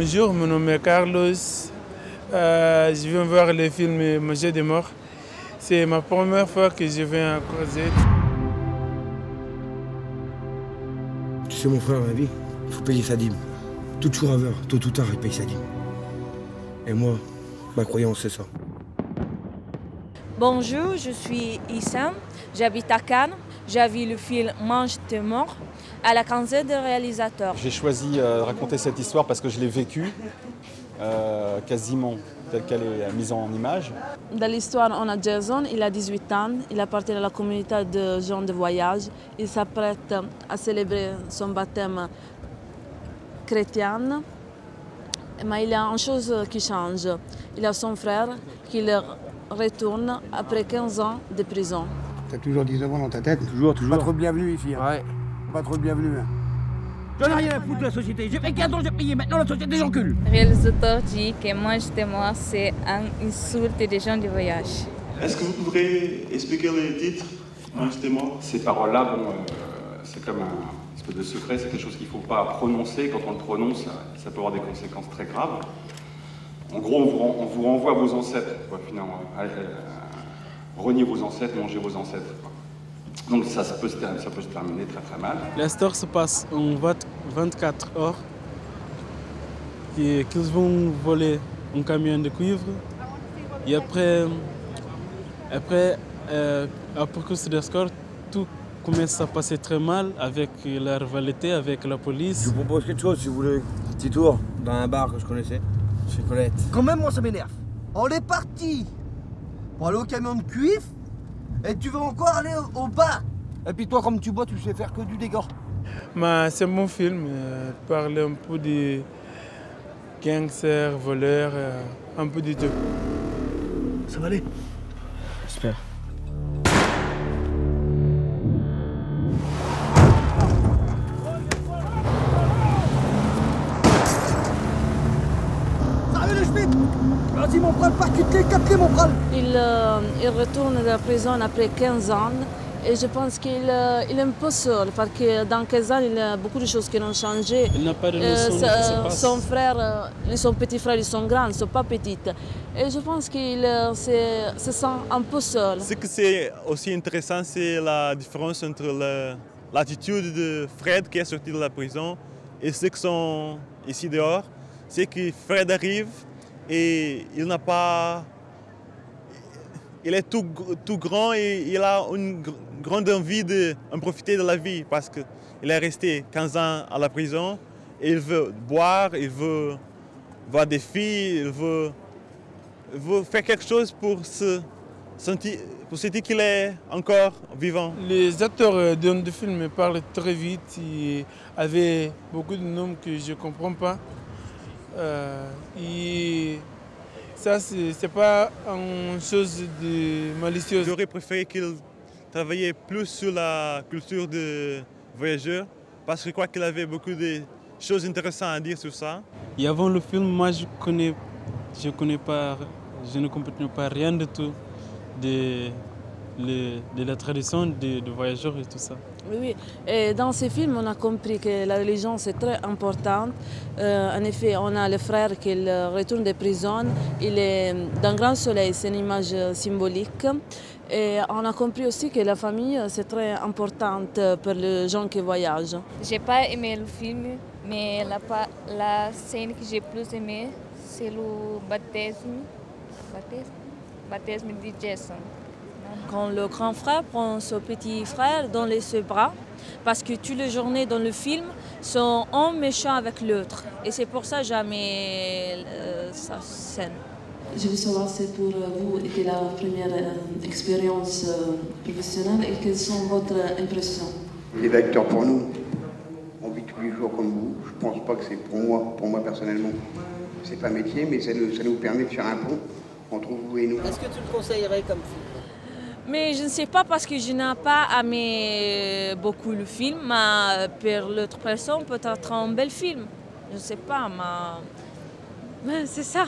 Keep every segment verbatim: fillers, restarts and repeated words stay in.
Bonjour, mon nom est Carlos. Euh, je viens voir le film Manger des morts. C'est ma première fois que je viens à Crozet. Tu sais, mon frère, dans la vie, il faut payer sa dîme. Tout chouraveur, tôt ou tard, il paye sa dîme. Et moi, ma croyance, c'est ça. Bonjour, je suis Issam, j'habite à Cannes. J'ai vu le film Mange tes morts à la quinzaine de réalisateurs. J'ai choisi euh, de raconter cette histoire parce que je l'ai vécue euh, quasiment telle qu'elle est mise en image. Dans l'histoire, on a Jason, il a dix-huit ans, il appartient à la communauté de gens de voyage. Il s'apprête à célébrer son baptême chrétien. Mais il y a une chose qui change. Il a son frère qui le retourne après quinze ans de prison. T'as toujours dix-neuf ans dans ta tête? Toujours, toujours. Pas trop bienvenu ici. Hein. Ouais. Pas trop bienvenu. Hein. J'en ai rien à foutre de la société. J'ai fait quinze ans, j'ai payé. Maintenant, la société, j'encule. Le réalisateur dit que Mange tes morts, c'est une insulte des gens du voyage. Est-ce que vous pourrez expliquer le titre, Mange tes morts? Ces paroles-là, bon, euh, c'est comme un espèce de secret, c'est quelque chose qu'il ne faut pas prononcer. Quand on le prononce, ça, ça peut avoir des conséquences très graves. En gros, on vous, on vous renvoie à vos ancêtres, quoi, finalement. Allez, euh, reniez vos ancêtres, mangez vos ancêtres. Quoi. Donc ça, ça peut, se ça peut se terminer très très mal. L'histoire se passe en vingt-quatre heures. Qu'ils vont voler un camion de cuivre. Et après, après euh, après que d'escorte, tout commence à passer très mal avec la rivalité avec la police. Je vous propose quelque chose si vous voulez. Un petit tour dans un bar que je connaissais. Chez Colette. Quand même, moi, ça m'énerve. On est parti pour aller au camion de cuivre et tu veux encore aller au, au bar. Et puis toi, comme tu bois, tu sais faire que du dégât. C'est mon film. Euh, parle un peu de gangsters, voleurs, euh, un peu de tout. Ça va aller? J'espère. Vas-y mon pral, pas quitte-les, capte-les mon pral. Il, euh, il retourne de la prison après quinze ans et je pense qu'il euh, il est un peu seul parce que dans quinze ans, il y a beaucoup de choses qui ont changé. Il n'a pas de Euh, notion de ce qui se sa- passe. son frère, euh, son petit frère, ils sont grands, ils ne sont pas petits. Et je pense qu'il euh, se, se sent un peu seul. Ce qui est aussi intéressant, c'est la différence entre le- l'attitude de Fred qui est sorti de la prison et ceux qui sont ici dehors. C'est que Fred arrive et il n'a pas... Il est tout, tout grand et il a une gr- grande envie de en profiter de la vie parce qu'il est resté quinze ans à la prison et il veut boire, il veut voir des filles, il veut, il veut faire quelque chose pour se sentir, pour se dire qu'il est encore vivant. Les acteurs du film parlent très vite et avec beaucoup de noms que je ne comprends pas. Euh, et ça, ce n'est pas une chose de malicieuse. J'aurais préféré qu'il travaillait plus sur la culture des voyageurs parce que je crois qu'il avait beaucoup de choses intéressantes à dire sur ça. Et avant le film, moi, je connais, je connais pas, je ne comprends pas rien du tout de, le- de la tradition des de voyageurs et tout ça. Oui, oui. Et dans ces films, on a compris que la religion, c'est très important. Euh, en effet, on a le frère qui euh, retourne de prison. Il est dans le grand soleil, c'est une image symbolique. Et on a compris aussi que la famille, c'est très importante pour les gens qui voyagent. J'ai pas aimé le film, mais la, pa- la scène que j'ai plus aimée, c'est le baptême, baptême, baptême de Jason. Quand le grand frère prend son petit frère dans les ses bras, parce que toutes les journées dans le film sont un méchant avec l'autre. Et c'est pour ça que jamais euh, sa scène. Je veux savoir si pour vous était la première euh, expérience euh, professionnelle et quelles sont vos impressions? Les acteurs pour nous, on vit tous les jours comme vous. Je pense pas que c'est pour moi, pour moi personnellement. C'est pas un métier, mais ça nous, ça nous permet de faire un pont entre vous et nous. Est-ce que tu le conseillerais comme film? Mais je ne sais pas parce que je n'ai pas aimé beaucoup le film, mais pour l'autre personne, peut-être un bel film. Je ne sais pas, mais, mais c'est ça.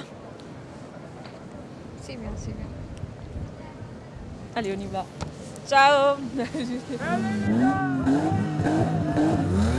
C'est bien, c'est bien. Allez, on y va. Ciao.